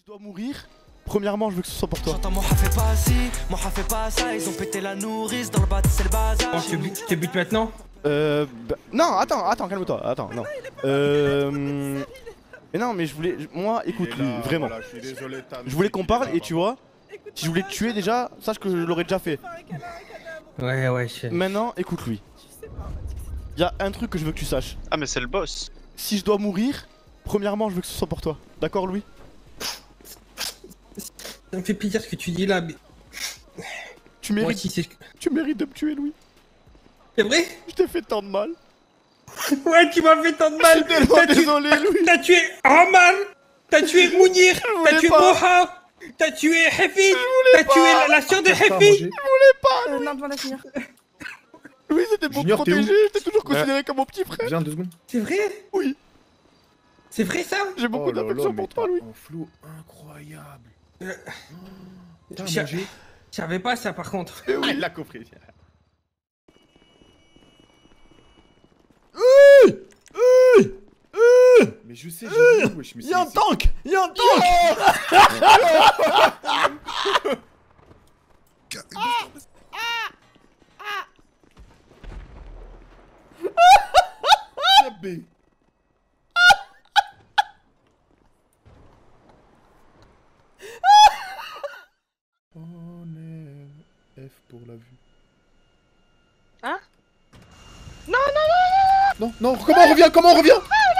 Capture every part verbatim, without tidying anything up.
je dois mourir, premièrement, je veux que ce soit pour toi. J'entends mon fait pas ci, mon fait pas ça, ils ont pété la nourrice, dans le bas c'est le bazar. Tu te butes maintenant? Euh... Bah, non, attends, attends, calme-toi, attends, non. Euh... Mais non, mais je voulais... Moi, écoute, lui, vraiment. Voilà, je suis désolé, Je voulais qu'on parle et tu vois, si je voulais te tuer déjà, sache que je l'aurais déjà fait. Ouais, ouais, je sais. Maintenant, écoute, lui. Y'a un truc que je veux que tu saches. Ah mais c'est le boss. Si je dois mourir, premièrement, je veux que ce soit pour toi. D'accord, Louis? Ça me fait plaisir ce que tu dis là, mais... Tu Moi mérites... aussi, c'est... Tu mérites de me tuer, Louis. C'est vrai? Je t'ai fait tant de mal. Ouais, tu m'as fait tant de mal. Je suis tellement désolé, Louis. T'as tué Omar. T'as tué Mounir. T'as tué pas. Moha. T'as tué Hafid. T'as tué la, la sœur de Hafid. Je voulais pas, Euh, non, devant la finir. Louis, c'était pour te Junior, t'es où? protéger. Je t'ai toujours considéré comme mon petit frère. Viens deux secondes. C'est vrai? Oui. C'est vrai ça? J'ai beaucoup Oh là là, d'affection mais pour toi, t'as Louis. un flou incroyable. Euh, T'as je- mangé? Je savais pas ça par contre. Ah, il l'a compris. Mais je sais, j'ai vu, wesh, mais Y'a un c'est... tank! Y'a un tank! c'est... B. On est F pour la vue. Hein? Non, non, comment on revient? Comment on revient?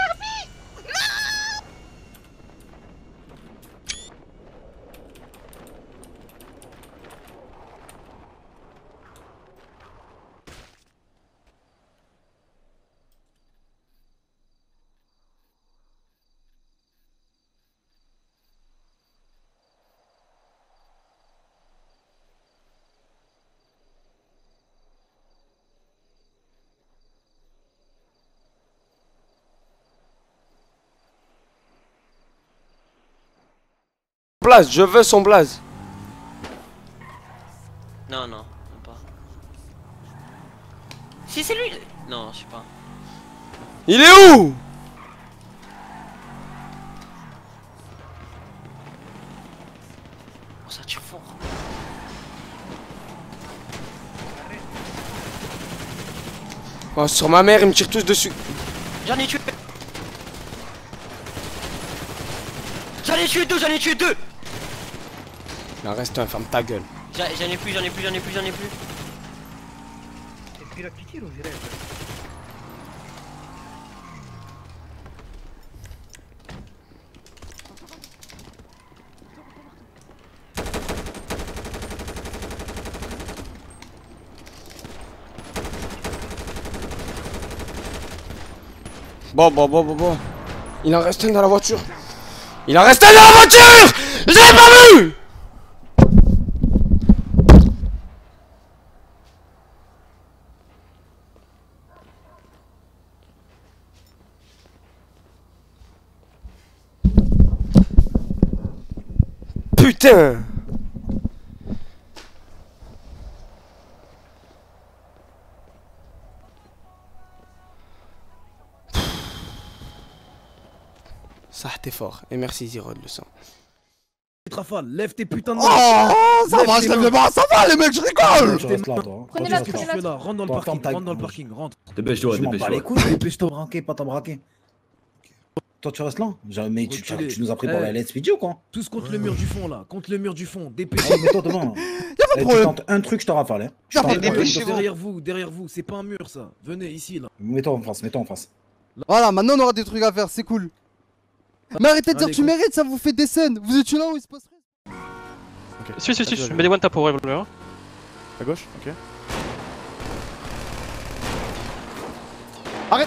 Blaze, je veux son blaze. Non, non, même pas. Si c'est lui. Non, je sais pas. Il est où? Oh, ça tire fort. Oh, sur ma mère, ils me tirent tous dessus. J'en ai tué. J'en ai tué deux, j'en ai tué deux. Il en reste un, ferme ta gueule. J'en j'en ai plus, j'en ai plus, j'en ai plus, j'en ai plus. Bon, bon, bon, bon, bon. Il en reste un dans la voiture. Il en reste un dans la voiture! Je l'ai pas vu! Putain! Ça, t'es fort. Et merci, Zirod, le sang. Rafale, lève tes putains de mains. Oh, ça Lève va, tes je lève mains. les bras, ça va les mecs, je rigole! Tu restes là, toi. Prenez Toi, la tu restes Qu'est-ce que là. tu fais là? Rentre dans le Toi, parking, ferme ta rentre dans le gueule. parking, rentre. Dépêche-toi, Je m'en bats les dépêche-toi. couilles, dépêche-toi. Braquer, pas t'en braquer. Toi, tu restes là? Genre, mais tu, tu, Reculez. tu nous as pris pour Eh. la Let's Video ou quoi? Tous contre le mur du fond là, contre le mur du fond, Ah, dépêchez-vous. mets-toi devant. Y'a pas de Eh, tu problème. tentes un truc, je te rafale. Hein. Je Y'a tente pas de un problème. truc. Derrière vous, derrière vous, c'est pas un mur ça. Venez ici là. Mets-toi en face, mets-toi en face. Voilà, maintenant on aura des trucs à faire, c'est cool. Mais arrêtez de dire Allez, tu go. mérites, ça vous fait des scènes. Vous êtes là où il se passe rien. Si, si, si, Vas-y, je vas-y. mets des one tap au revolver. À gauche, ok. Arrête!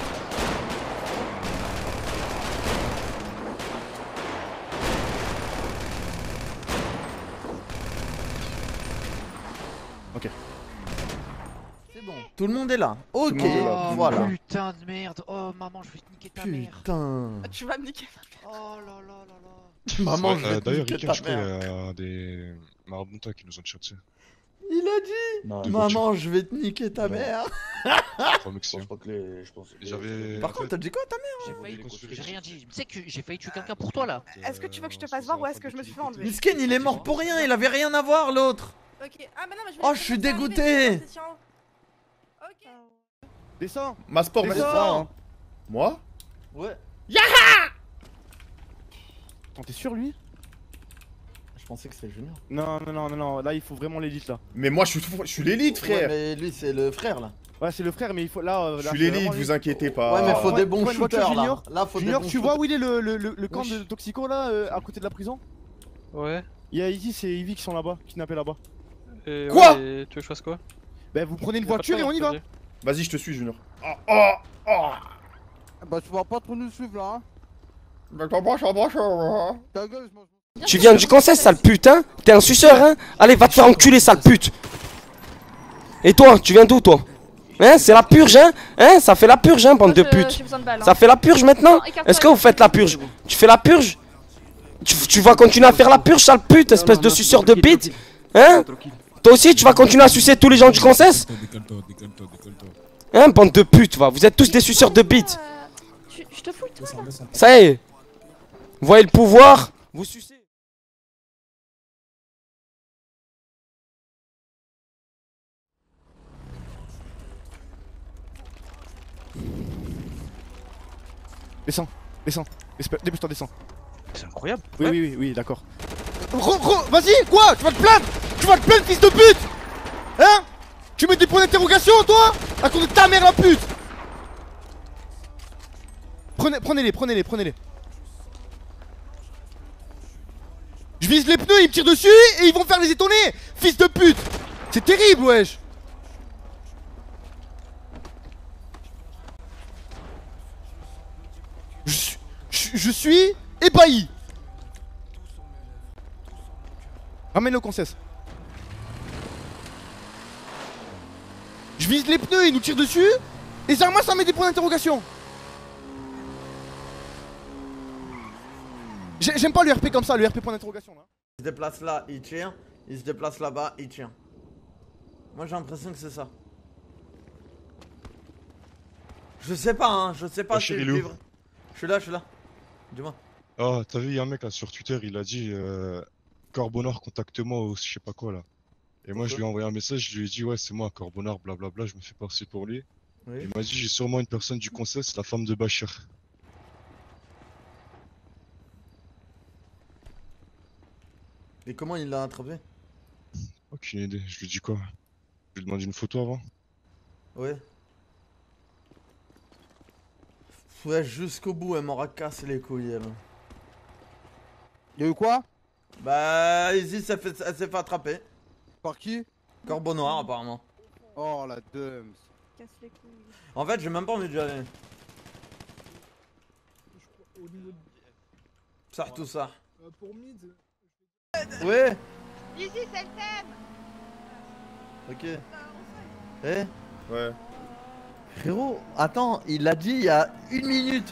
Ok. C'est bon, tout le monde est là. Ok, le monde est là. voilà. Putain de merde. Oh maman, je vais te niquer ta mère. Putain. Tu vas me niquer. Oh là là là là. Maman, je vais euh, te D'ailleurs, niquer Ricky, ta je crois qu'il mère. y a des maraboutas qui nous ont tiré dessus. Il a dit Non, Qui maman, je vais te niquer ta Non. mère. Je crois que les. Je pense. J'avais. Par contre, t'as dit quoi ta J'ai mère? failli. J'ai rien dit. Tu sais que j'ai failli tuer quelqu'un pour toi là. Est-ce que tu veux que je te fasse voir ou est-ce que je me suis fait enlever? Miskin, il est mort pour rien, il avait rien à voir l'autre. Ok, ah, mais non, mais je Oh, je suis dégoûté. Ok. Descends. Ma sport, Descends. descends. Hein. Moi? Ouais. Yaha. Attends, t'es sûr lui? Je pensais que c'était Junior. Non, non, non, non, non, là il faut vraiment l'élite là. Mais moi je suis, je suis l'élite, frère. Ouais, mais lui, c'est le frère là. Ouais, c'est le frère, mais il faut là. Je là, suis c'est l'élite, vraiment vous l'élite. inquiétez pas. Ouais, mais faut des bons Prends une voiture, shooters là. Junior. Là, faut Junior, des bons tu vois shooters. où il est le, le, le, le camp Wesh. de Toxico là, euh, à côté de la prison? Ouais. Il y a Izzy et Ivy qui sont là-bas, kidnappés là-bas. Et Quoi? ouais, et tu veux que je fasse quoi? Bah, vous prenez une Y a pas de voiture et temps, on y va. vas-y. Vas-y, je te suis, Junior. Oh, oh, oh. Bah, tu vas pas trop nous suivre là, hein. Mais comment ça va, ça va? Ta gueule, je mange. Tu viens du conseil, sale pute, hein? T'es un suceur, hein? Allez, va te faire enculer, sale pute! Et toi, tu viens d'où, toi? Hein? C'est la purge, hein? Hein? Ça fait la purge, hein, bande de putes! Ça fait la purge maintenant? Est-ce que vous faites la purge? Tu fais la purge? Tu, tu vas continuer à faire la purge, sale pute, espèce de suceur de bite? Hein? Toi aussi, tu vas continuer à sucer tous les gens du conseil? Hein, bande de putes, va. Vous êtes tous des suceurs de bite. Je te fous le truc là. Ça y est. Vous voyez le pouvoir? Vous sucez. Descends, descends. Espère- Dépêche-toi, descends. C'est incroyable. Oui, Ouais. oui, oui, oui, d'accord. Re, re, vas-y, quoi? Tu vas te plaindre? Tu vas te plaindre, fils de pute? Hein? Tu mets des points d'interrogation, toi? À cause de ta mère, la pute! Prenez, prenez-les, prenez-les, prenez-les. Je vise les pneus, ils me tirent dessus et ils vont faire les étonner! Fils de pute! C'est terrible, wesh! Je, je, je suis ébahi! Ramène-le au concesse. Je vise les pneus, ils nous tirent dessus et Zarma ça met des points d'interrogation. J'ai- J'aime pas le R P comme ça, le R P point d'interrogation là. Il se déplace là, il tire. Il se déplace là-bas, il tire. Moi j'ai l'impression que c'est ça. Je sais pas, hein, je sais pas Ah, si chérie je Lou. vivre. Je suis là, je suis là. Dis-moi. Ah, t'as vu, y'a un mec là sur Twitter, il a dit euh, Corbonard, contacte-moi ou je sais pas quoi là. Et moi je lui ai envoyé un message, je lui ai dit ouais, c'est moi, Corbonard, blablabla, je me fais passer pour lui. Oui. Il m'a dit j'ai sûrement une personne du conseil, c'est la femme de Bachir. Et comment il l'a attrapé? Aucune idée, je lui dis quoi? Je lui demande une photo avant. Ouais. Ouais, jusqu'au bout, elle m'aura cassé les couilles, elle. Y'a eu quoi? Bah, Izzy s'est fait, elle s'est fait attraper. Par qui? Corbeau noir, apparemment. Oh la dums. Casse les couilles. En fait, j'ai même pas envie d'y aller. Ça, tout ça. Pour mid. Ouais. Ici, c'est le thème. Ok. Eh? Ouais. Frérot, attends, il l'a dit il y a une minute.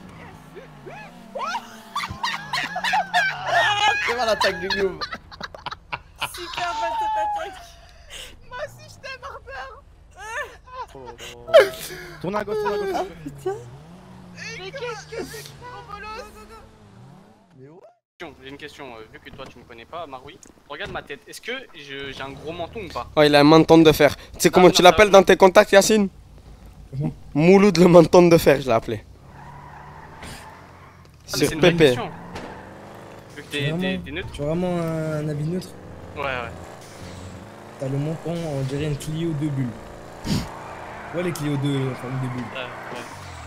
C'est mal l'attaque du noob. Super bonne cette attaque. Moi aussi, je t'aime, Harper. Tourne à gauche, tourne à gauche. Ah putain. Mais qu'est-ce que c'est que ça, bolos? Mais ouais. J'ai une question, euh, vu que toi tu me connais pas, Maroui, regarde ma tête, est-ce que je- j'ai un gros menton ou pas? Oh, il a un menton de fer. Tu sais comment mais tu non, l'appelles ça- dans tes contacts, Yacine? Mouloud le menton de fer, je l'ai appelé. Ah, mais Sur c'est une vraie Pépé. question. Vu que t'es- t'es t'es neutre? Tu as vraiment un habit neutre? Ouais, ouais. T'as le menton, on dirait une Clio deux bulles. Ouais, les Clio deux, enfin deux bulles. Ouais, ouais.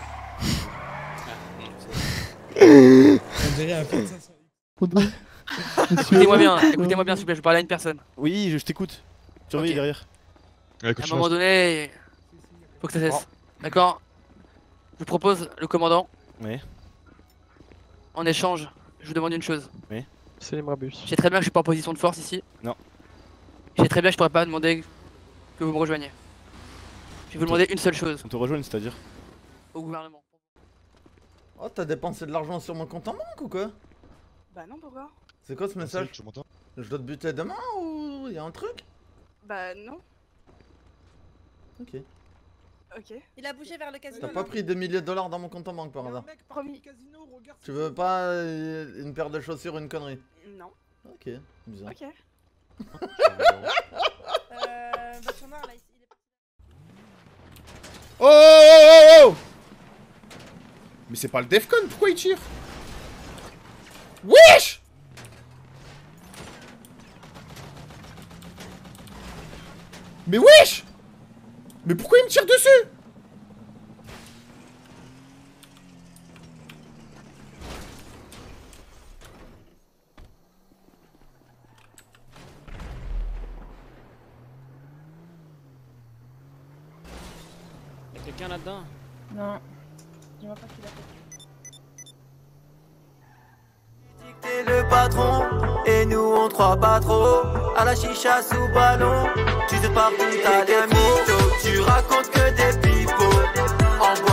On dirait un Fiat cinq cents. Écoutez-moi bien, écoutez-moi bien s'il vous plaît, je parle à une personne. Oui, je, je t'écoute. Surveille Ok. derrière. Ouais, À un moment donné, faut que ça cesse. D'accord? Je vous propose le commandant. Oui. En échange, je vous demande une chose. Oui. C'est les Brabus. Je sais très bien que je suis pas en position de force ici. Non. Je sais très bien que je pourrais pas demander que vous me rejoigniez. Je vais vous demander une seule chose On te rejoigne, c'est-à-dire? au gouvernement. Oh, t'as dépensé de l'argent sur mon compte en banque ou quoi? Bah non, pourquoi? C'est quoi ce message? Tu m'entends? Je dois te buter demain ou y'a un truc? Bah non. Ok. Ok. Il a bougé vers le casino. T'as pas pris deux milliers de dollars dans mon compte en banque par hasard? Promis. Tu veux pas euh, une paire de chaussures, une connerie? Non. Ok, bizarre. Ok. euh, voiture noire là, ici. Il est... Oh, oh, oh, oh. Mais c'est pas le Defcon, pourquoi il tire? Wesh! Mais wesh! Mais pourquoi il me tire dessus? Y'a quelqu'un là-dedans? Non. Je vois pas qui l'a fait. T'es le patron, et nous on te croit pas trop. À la chicha sous ballon, tu te partout, t'as des mythos. Tu racontes que des pipeaux. En